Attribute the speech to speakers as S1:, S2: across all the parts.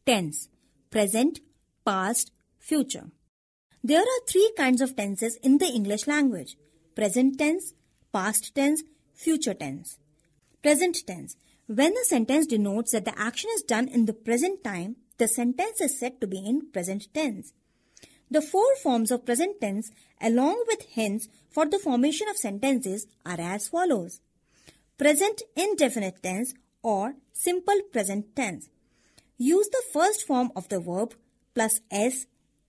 S1: Tense: present, past, future. There are three kinds of tenses in the English language: present tense, past tense, future tense. Present tense: when a sentence denotes that the action is done in the present time, the sentence is said to be in present tense. The four forms of present tense, along with hints for the formation of sentences, are as follows: present indefinite tense or simple present tense. Use the first form of the verb plus s,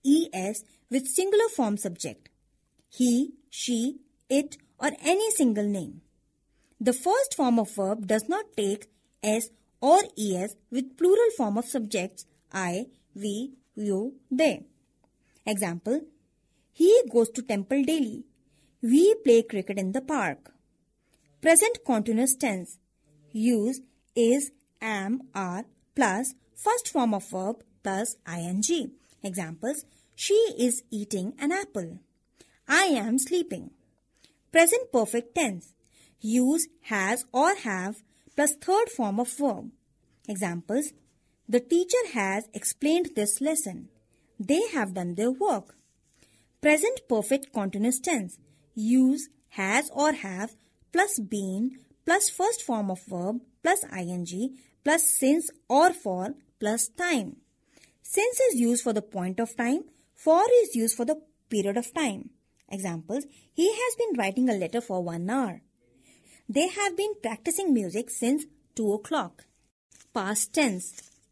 S1: es with singular form subject: he, she, it, or any single name. The first form of verb does not take s or es with plural form of subjects I, we, you, they. Example: he goes to temple daily. We play cricket in the park. Present continuous tense. Use is, am, are plus first form of verb plus ing. Examples: she is eating an apple. I am sleeping. Present perfect tense. Use has or have plus third form of verb. Examples: the teacher has explained this lesson. They have done their work. Present perfect continuous tense. Use has or have plus been plus first form of verb plus ing plus since or for plus time. Since is used for the point of time. For is used for the period of time. Examples: he has been writing a letter for 1 hour. They have been practicing music since 2 o'clock. Past tense.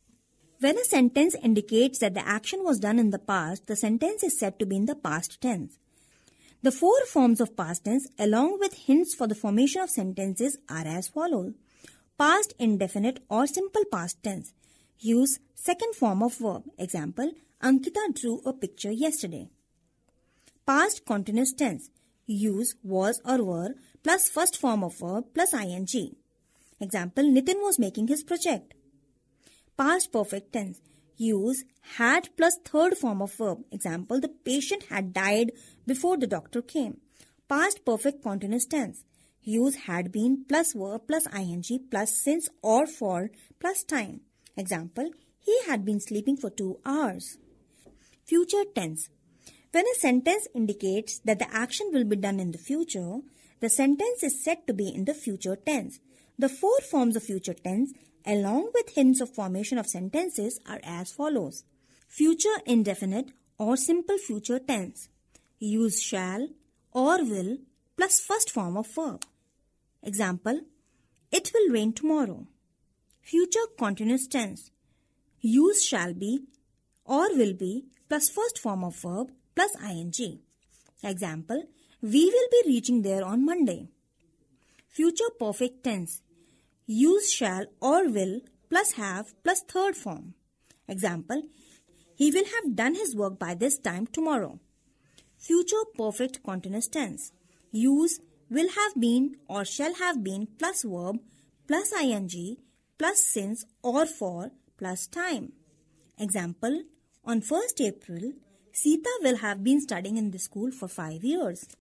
S1: When a sentence indicates that the action was done in the past, the sentence is said to be in the past tense. The four forms of past tense, along with hints for the formation of sentences, are as follows: past indefinite or simple past tense. Use second form of verb. Example: Ankita drew a picture yesterday. Past continuous tense. Use was or were plus first form of verb plus ing. Example: Nitin was making his project. Past perfect tense. Use had plus third form of verb. Example: the patient had died before the doctor came. Past perfect continuous tense. Use had been plus verb plus ing plus since or for plus time. Example: he had been sleeping for 2 hours. Future tense. When a sentence indicates that the action will be done in the future, the sentence is said to be in the future tense. The four forms of future tense, along with hints of formation of sentences, are as follows: future indefinite or simple future tense. Use shall or will plus first form of verb. Example: it will rain tomorrow. Future continuous tense. Use shall be or will be plus first form of verb plus ing. Example: we will be reaching there on Monday. Future perfect tense. Use shall or will plus have plus third form. Example: he will have done his work by this time tomorrow. Future perfect continuous tense. Use will have been or shall have been plus verb plus ing plus since or for plus time. Example: on 1st April, Sita will have been studying in the school for 5 years.